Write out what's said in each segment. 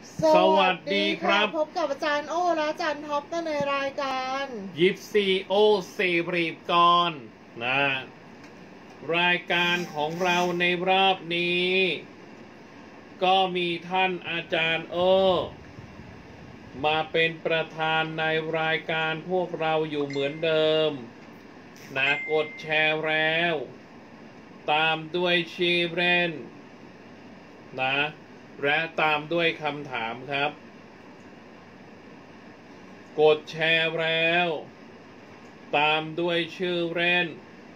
สวัสดีครับพบกับอาจารย์โอ้และอาจารย์ท็อปในรายการยิปซีโอเซบรีกรนะรายการของเราในรอบนี้ ก็มีท่านอาจารย์โอมาเป็นประธานในรายการพวกเราอยู่เหมือนเดิมนะกดแชร์แล้ว ตามด้วยชีเรนนะและตามด้วยคำถามครับกดแชร์แล้วตามด้วยชื่อเล่น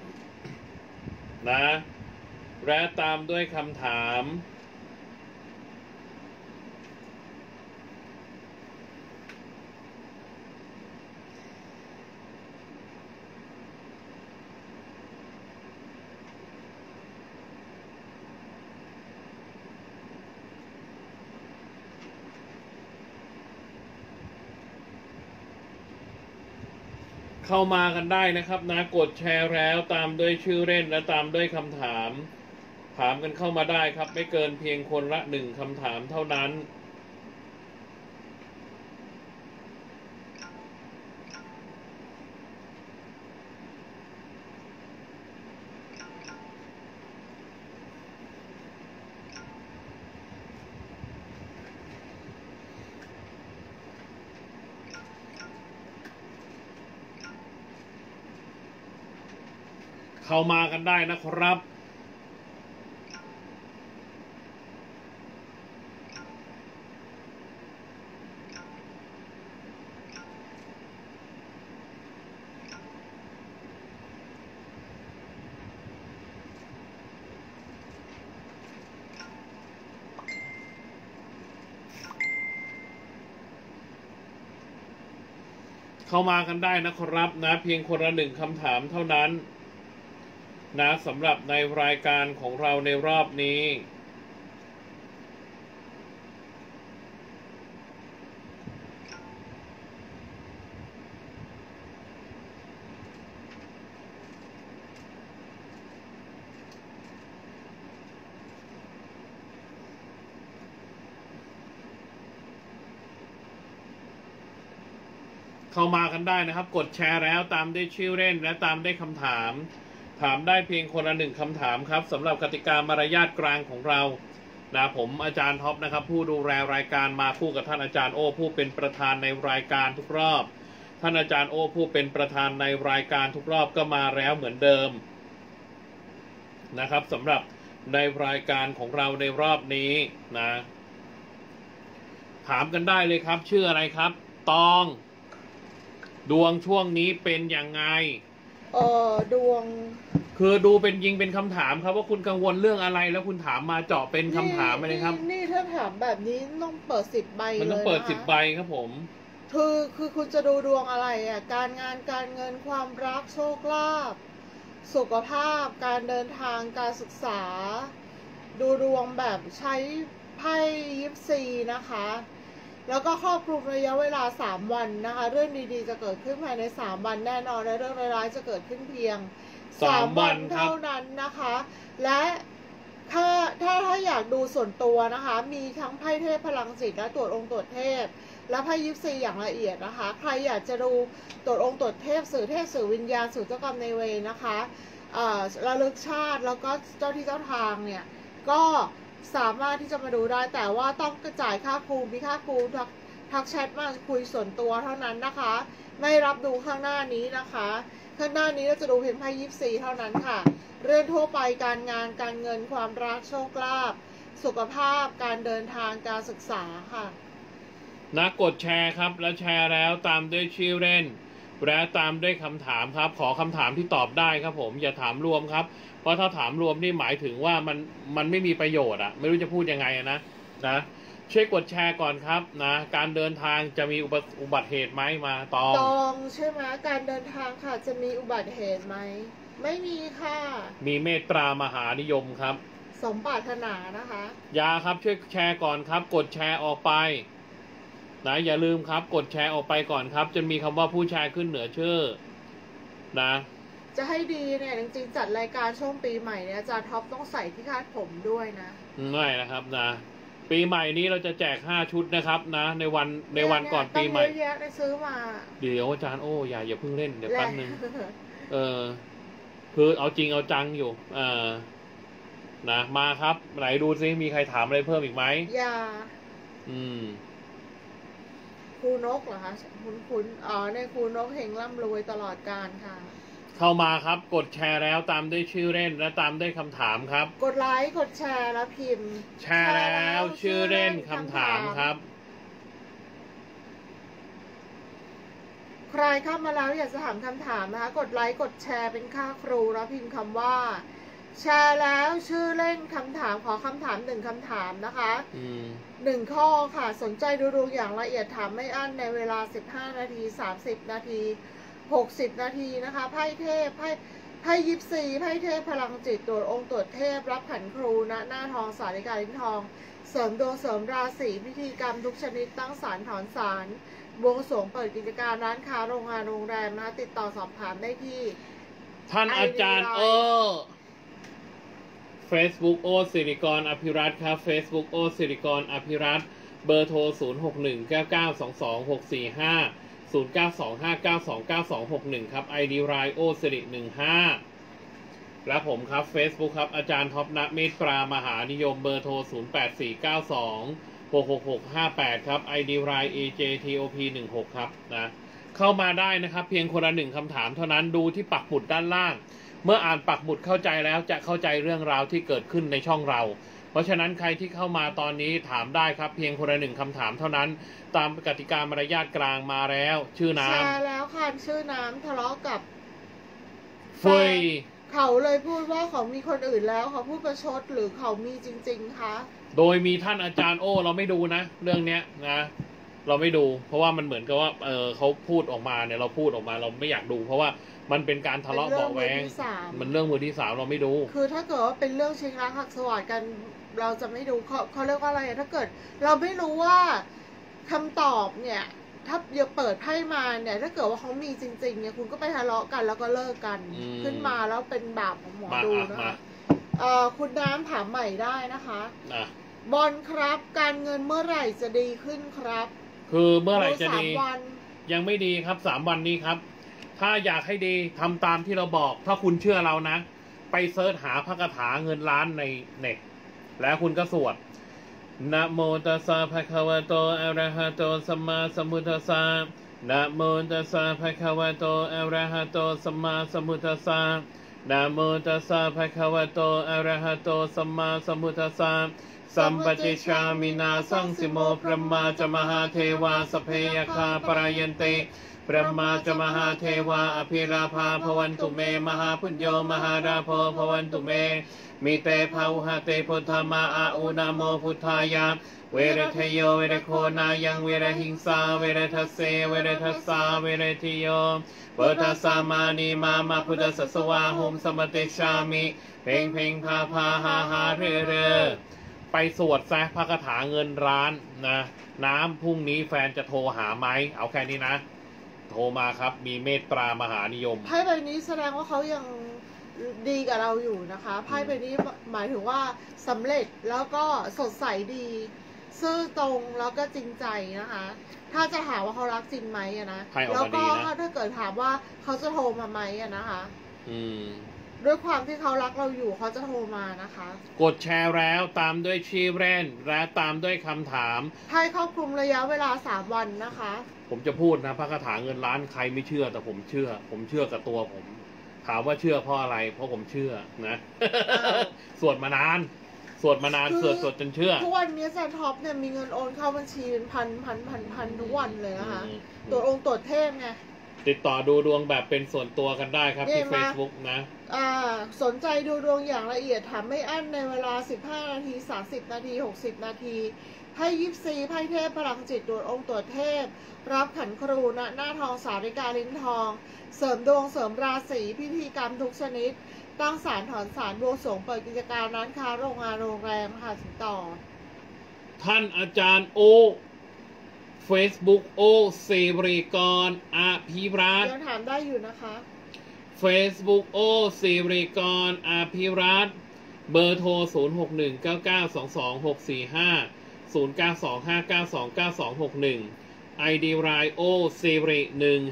นะและตามด้วยคำถามเข้ามากันได้นะครับนะกดแชร์แล้วตามด้วยชื่อเล่นและตามด้วยคำถามถามกันเข้ามาได้ครับไม่เกินเพียงคนละ1คำถามเท่านั้นเข้ามากันได้นะครับเข้ามากันได้นะครับนะเพียงคนละ1คำถามเท่านั้นนะสำหรับในรายการของเราในรอบนี้เข้ามากันได้นะครับกดแชร์แล้วตามด้วยชื่อเล่นและตามด้วยคำถามถามได้เพียงคนละ1คำถามครับสำหรับกติกามารยาทกลางของเรานะผมอาจารย์ท็อปนะครับผู้ดูแลรายการมาคู่กับท่านอาจารย์โอผู้เป็นประธานในรายการทุกรอบท่านอาจารย์โอผู้เป็นประธานในรายการทุกรอบก็มาแล้วเหมือนเดิมนะครับสำหรับในรายการของเราในรอบนี้นะถามกันได้เลยครับชื่ออะไรครับตองดวงช่วงนี้เป็นยังไงดวงคือดูเป็นยิงเป็นคำถามครับว่าคุณกังวลเรื่องอะไรแล้วคุณถามมาเจาะเป็นคำถามเลยครับนี่ถ้าถามแบบนี้ต้องเปิด10 ใบเลยมันต้องเปิด10 ใบครับผมคือคุณจะดูดวงอะไรการงานการเงินความรักโชคลาภสุขภาพการเดินทางการศึกษาดูดวงแบบใช้ไพ่ยิปซีนะคะแล้วก็ครอบคลุมระยะเวลา3 วันนะคะเรื่องดีๆจะเกิดขึ้นภายใน3 วันแน่นอนและเรื่องร้ายๆจะเกิดขึ้นเพียง3 วันเท่านั้นนะคะและถ้าอยากดูส่วนตัวนะคะมีทั้งไพ่เทพพลังจิตและตรวจองค์ตรวจเทพและไพ่ยิปซีอย่างละเอียดนะคะใครอยากจะดูตรวจองค์ตรวจเทพสื่อวิญญาณสื่อเจ้ากรรมในเวรนะคะระลึกชาติแล้วก็เจ้าที่เจ้าทางเนี่ยก็สามารถที่จะมาดูได้แต่ว่าต้องกระจายค่าครูมีค่าครูทักแชทมาคุยส่วนตัวเท่านั้นนะคะไม่รับดูข้างหน้านี้นะคะข้างหน้านี้เราจะดูเพียงไพ่ยิปซีเท่านั้นค่ะเรื่องทั่วไปการงานการเงินความรักโชคลาภสุขภาพการเดินทางการศึกษาค่ะนะกดแชร์ครับและแชร์แล้วตามด้วยชื่อเล่นและตามด้วยคำถามครับขอคำถามที่ตอบได้ครับผมอย่าถามรวมครับเพราะถ้าถามรวมนี่หมายถึงว่ามันไม่มีประโยชน์ไม่รู้จะพูดยังไงนะช่วยกดแชร์ก่อนครับนะการเดินทางจะมีอุบัติเหตุไหมมาตองใช่ไหมการเดินทางค่ะจะมีอุบัติเหตุไหมไม่มีค่ะมีเมตตามหานิยมครับสมปรารถนานะคะอย่าครับช่วยแชร์ก่อนครับกดแชร์ออกไปนะอย่าลืมครับกดแชร์ออกไปก่อนครับจนมีคำว่าผู้แชร์ขึ้นเหนือชื่อนะจะให้ดีเนี่ยจริงๆจัดรายการช่วงปีใหม่เนี่ยอาจารย์ท็อปต้องใส่ที่คาดผมด้วยนะไม่นะครับนะปีใหม่นี้เราจะแจก5 ชุดนะครับนะในวันก่อนปีใหม่เยอะแยะได้ซื้อมาเดี๋ยวอาจารย์โอ้อย่าเพิ่งเล่นเดี๋ยวแป๊บนึงคือเอาจริงเอาจังอยู่นะมาครับไหนดูซิมีใครถามอะไรเพิ่มอีกไหมอย่าครูนกเหรอคะคุณในครูนกเฮงร่ำรวยตลอดกาลค่ะเข้ามาครับกดแชร์แล้วตามด้วยชื่อเล่นและตามด้วยคำถามครับกดไลค์กดแชร์แล้วพิมพ์แชร์แล้วชื่อเล่นคำถามครับใครเข้ามาแล้วอยากจะถามคำถามนะคะกดไลค์กดแชร์เป็นค่าครูแล้วพิมพ์คำว่าแชร์แล้วชื่อเล่นคำถามขอคำถาม1 คำถามนะคะ1 ข้อค่ะสนใจดูดวงอย่างละเอียดถามไม่อั้นในเวลา15 นาที30 นาที60 นาทีนะคะไพ่เทพไพ่ยิปซีไพ่เทพพลังจิตตรวจองค์ตรวจเทพรับขันครูณหน้าทองสาริกาลิ้นทองเสริมดวงเสริมราศีพิธีกรรมทุกชนิดตั้งศาลถอนศาลบวงสรวงเปิดกิจการร้านค้าโรงงานโรงแรมนะคะติดต่อสอบถามได้ที่ท่านอาจารย์Facebook โอสิริกรอภิรัตน์ครับ Facebook โอสิริกรอภิรัตน์เบอร์โทร0619922645 0925929261ครับ ID ไรโอสิริ15และผมครับ Facebook ครับอาจารย์ท็อปณเมตตามหานิยมเบอร์โทร0849266658ครับ ID ไร AJTOP16ครับนะเข้ามาได้นะครับเพียงคนละ1 คำถามเท่านั้นดูที่ปักหมุดด้านล่างเมื่ออ่านปักหมุดเข้าใจแล้วจะเข้าใจเรื่องราวที่เกิดขึ้นในช่องเราเพราะฉะนั้นใครที่เข้ามาตอนนี้ถามได้ครับเพียงคนละ1 คำถามเท่านั้นตามกติกามารยาทกลางมาแล้วชื่อน้ำแชร์แล้วค่ะชื่อน้ำทะเลาะกับเฟยเขาเลยพูดว่าเขามีคนอื่นแล้วเขาพูดประชดหรือเขามีจริงๆคะโดยมีท่านอาจารย์เราไม่ดูนะเรื่องเนี้ยนะเราไม่ดูเพราะว่ามันเหมือนกับว่าเขาพูดออกมาเนี่ยเราพูดออกมาเราไม่อยากดูเพราะว่ามันเป็นการทะเลาะเบาแวงมันเรื่องมือที่3เราไม่ดูคือถ้าเกิดว่าเป็นเรื่องชิงรักหักสวัสดกันเราจะไม่ดูเขาเรียกว่าอะไรถ้าเกิดเราไม่รู้ว่าคำตอบเนี่ยถ้าอย่าเปิดไพ่มาเนี่ยถ้าเกิดว่าเขามีจริงๆเนี่ยคุณก็ไปทะเลาะกันแล้วก็เลิกกันขึ้นมาแล้วเป็นบาปของหมอดูนะคะคุณน้ำถามใหม่ได้นะคะบอลครับการเงินเมื่อไหร่จะดีขึ้นครับคือเมื่อไหร่จะดียังไม่ดีครับ3 วันนี้ครับถ้าอยากให้ดีทำตามที่เราบอกถ้าคุณเชื่อเรานะไปเซิร์ชหาพระคาถาเงินล้านในเน็ตแล้วคุณก็สวดนะโมตัสสะภะคะวะโตอะระหะโตสัมมาสัมพุทธัสสะนะโมตัสสะภะคะวะโตอะระหะโตสัมมาสัมพุทธัสสะนะโมตัสสะภะคะวะโตอะระหะโตสัมมาสัมพุทธัสสะสัมปติชามินาสังสิโมพระมาจมหาเทวาสเพยคาปรายันเตพระมาจมหาเทวาอภิราภาภวันตุเมมหาพุญโยมหาราโพภวันตุเมมิเตภาหุหเตพุทธามาอาอุนาโมพุทธายาเวรทโยเวรโคนายังเวรหิงสาเวรทัสเสเวรทัสสาเวรทิโยเวทัสสามานีมาพุทธสัสวาหุมสมติชามิเพ่งเพ่งพาพาหาหาเรไปสวดซะพระคาถาเงินล้านนะน้ำพรุ่งนี้แฟนจะโทรหาไหมเอาแค่นี้นะโทรมาครับมีเมตตามหานิยมไพ่ใบนี้แสดงว่าเขายังดีกับเราอยู่นะคะไพ่ใบนี้หมายถึงว่าสำเร็จแล้วก็สดใสดีซื่อตรงแล้วก็จริงใจนะคะถ้าจะถามว่าเขารักจริงไหมนะแล้วก็ถ้าเกิดถามว่าเขาจะโทรมาไหมนะคะด้วยความที่เขารักเราอยู่เขาจะโทรมานะคะกดแชร์แล้วตามด้วยชื่อแบรนด์และตามด้วยคำถามให้ครอบคลุมระยะเวลา3 วันนะคะผมจะพูดนะพระคาถาเงินล้านใครไม่เชื่อแต่ผมเชื่อกับตัวผมถามว่าเชื่อเพราะอะไรเพราะผมเชื่อนะสวดมานานสวดจนเชื่อทุกวันนี้อาจารย์ท็อปเนี่ยมีเงินโอนเข้าบัญชีเป็นพันทุกวันเลยนะคะตัวองค์ตรวจเทพไงติดต่อดูดวงแบบเป็นส่วนตัวกันได้ครับที่ Facebook นะสนใจดูดวงอย่างละเอียดถามไม่อั้นในเวลา15 นาที30 นาที60 นาทีไพ่ยิปซีไพ่เทพพลังจิตตรวจองค์ตรวจเทพรับขันครูณหน้าทองสาริกาลิ้นทองเสริมดวงเสริมราศีพิธีกรรมทุกชนิดตั้งศาลถอนศาลบวงสรวงเปิดกิจการร้านค้าโรงงานโรงแรมค่ะติดต่อท่านอาจารย์Facebook สิริกรอภิรัตน์ยังถามได้อยู่นะคะ Facebook สิริกรอภิรัตน์เบอร์โทร0619922645 0925929261 ID Line O Siri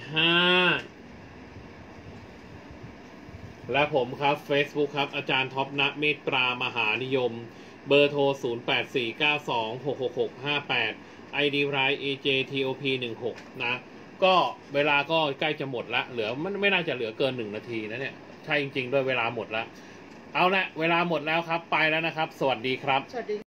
15และผมครับ Facebook ครับอาจารย์ท็อปณเมตตามหานิยมเบอร์โทร 0849266658 ID Line AJTOP16 นะ ก็เวลาก็ใกล้จะหมดละเหลือมันไม่น่าจะเหลือเกิน1 นาทีนะเนี่ยใช่จริงๆด้วยเวลาหมดแล้วเอาละเวลาหมดแล้วครับไปแล้วนะครับสวัสดีครับสวัสดี